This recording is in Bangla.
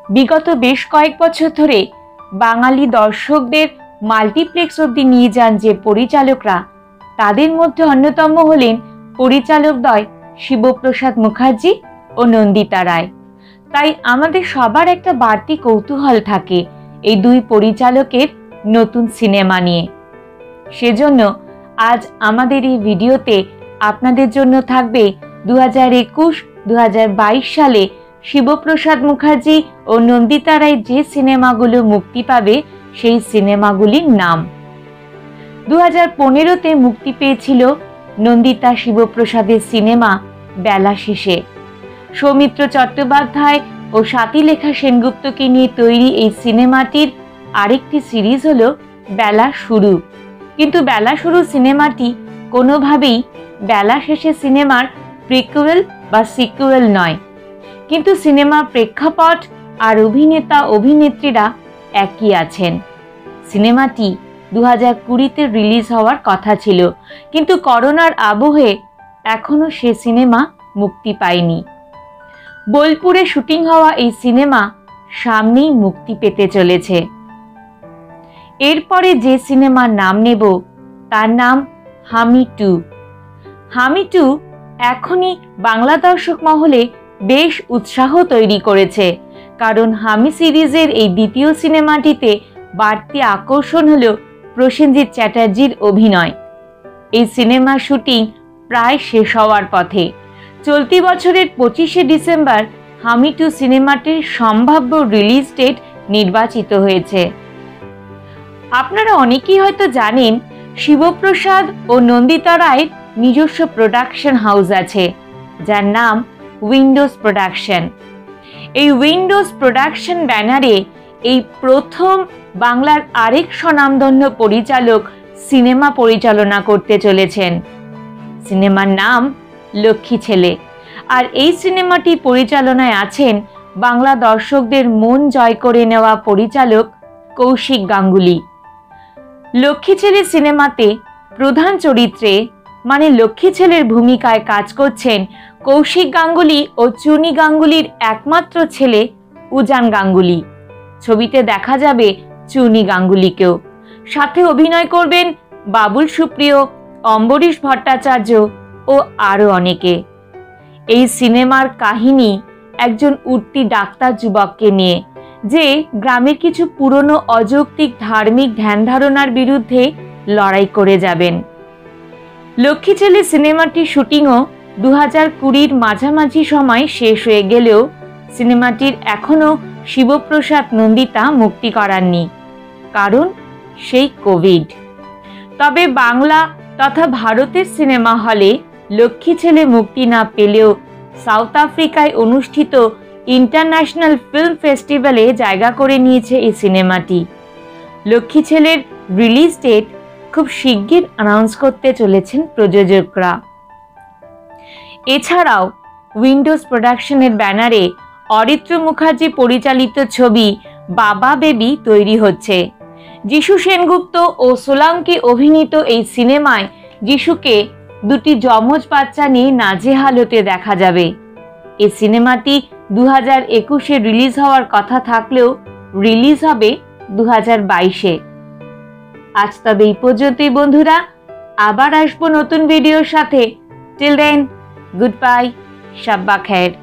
বিগত বেশ কয়েক বছর ধরে বাঙালি দর্শকদের মাল্টিপ্লেক্স অবধি নিয়ে যান যে পরিচালকরা, তাদের মধ্যে অন্যতম হলেন পরিচালকদ্বয় শিবপ্রসাদ মুখার্জি ও নন্দিতা রায়। তাই আমাদের সবার একটা বাড়তি কৌতূহল থাকে এই দুই পরিচালকের নতুন সিনেমা নিয়ে। সেজন্য আজ আমাদের এই ভিডিওতে আপনাদের জন্য থাকবে 2021-2022 সালে শিবপ্রসাদ মুখার্জি ও নন্দিতা রায় যে সিনেমাগুলো মুক্তি পাবে সেই সিনেমাগুলির নাম। 2015-তে মুক্তি পেয়েছিল নন্দিতা শিবপ্রসাদের সিনেমা বেলা শেষে। সৌমিত্র চট্টোপাধ্যায় ও স্বাতীলেখা সেনগুপ্তকে নিয়ে তৈরি এই সিনেমাটির আরেকটি সিরিজ হলো বেলা শুরু। কিন্তু বেলা শুরু সিনেমাটি কোনোভাবেই বেলা শেষে সিনেমার প্রিকুয়েল বা সিকুয়েল নয়, কিন্তু সিনেমার প্রেক্ষাপট আর অভিনেতা অভিনেত্রীরা একই আছেন। সিনেমাটি 2020-তে রিলিজ হওয়ার কথা ছিল, কিন্তু করোনার আবহে এখনো সে সিনেমা মুক্তি পায়নি। বোলপুরে শুটিং হওয়া এই সিনেমা সামনেই মুক্তি পেতে চলেছে। এরপরে যে সিনেমার নাম নেব তার নাম হামি 2। হামি 2 এখনই বাংলা দর্শক মহলে বেশ উৎসাহ তৈরি করেছে, কারণ হামি সিরিজের এই দ্বিতীয় সিনেমাটিতে বাড়তি আকর্ষণ হল প্রসেনজিৎ চ্যাটার্জির অভিনয়। এই সিনেমার শুটিং প্রায় শেষ হওয়ার পথে। চলতি বছরের 25শে ডিসেম্বর হামি 2 সিনেমাটির সম্ভাব্য রিলিজ ডেট নির্বাচিত হয়েছে। আপনারা অনেকেই হয়তো জানেন শিবপ্রসাদ ও নন্দিতা রায়ের নিজস্ব প্রোডাকশন হাউস আছে, যার নাম উইন্ডোজ প্রোডাকশন। এই উইন্ডোজ প্রোডাকশন ব্যানারে এই প্রথম বাংলার আরেক স্বনামধন্য পরিচালক সিনেমা পরিচালনা করতে চলেছেন। সিনেমার নাম লক্ষ্মী ছেলে। আর এই সিনেমাটি পরিচালনায় আছেন বাংলা দর্শকদের মন জয় করে নেওয়া পরিচালক কৌশিক গাঙ্গুলি। লক্ষ্মী ছেলে সিনেমাতে প্রধান চরিত্রে মানে লক্ষ্মী ছেলের ভূমিকায় কাজ করছেন কৌশিক গাঙ্গুলি ও চুনি গাঙ্গুলির একমাত্র ছেলে উজান গাঙ্গুলি। ছবিতে দেখা যাবে চুনি গাঙ্গুলিকেও। সাথে অভিনয় করবেন বাবুল সুপ্রিয়, অম্বরীশ ভট্টাচার্য ও আরও অনেকে। এই সিনেমার কাহিনী একজন উঠতি ডাক্তার যুবককে নিয়ে, যে গ্রামের কিছু পুরনো অযৌক্তিক ধার্মিক ধ্যান ধারণার বিরুদ্ধে লড়াই করে যাবেন। লক্ষ্মী ছেলে সিনেমাটির শুটিংও 2020-র মাঝামাঝি সময় শেষ হয়ে গেলেও সিনেমাটির এখনও শিবপ্রসাদ নন্দিতা মুক্তি করাননি, কারণ সেই কোভিড। তবে বাংলা তথা ভারতের সিনেমা হলে লক্ষ্মী ছেলে মুক্তি না পেলেও সাউথ আফ্রিকায় অনুষ্ঠিত ইন্টারন্যাশনাল ফিল্ম ফেস্টিভ্যালে জায়গা করে নিয়েছে এই সিনেমাটি। লক্ষ্মী ছেলের রিলিজ ডেট খুব শিগগির অ্যানাউন্স করতে চলেছেন প্রযোজকরা। এছাড়াও উইন্ডোজ প্রোডাকশনের ব্যানারে অরিত্র মুখার্জি পরিচালিত ছবি বাবা বেবি তৈরি হচ্ছে। যিশু সেনগুপ্ত ও সোলাঙ্কি অভিনীত এই সিনেমায় যিশুকে দুটি যমজ বাচ্চা নিয়ে নাজেহাল হতে দেখা যাবে। এই সিনেমাটি 2021-এ রিলিজ হওয়ার কথা থাকলেও রিলিজ হবে 2022-এ। আজ তবে এই পর্যন্তই বন্ধুরা, আবার আসবো নতুন ভিডিওর সাথে। টিল দেন, গুড বাই, শাব্বা খের।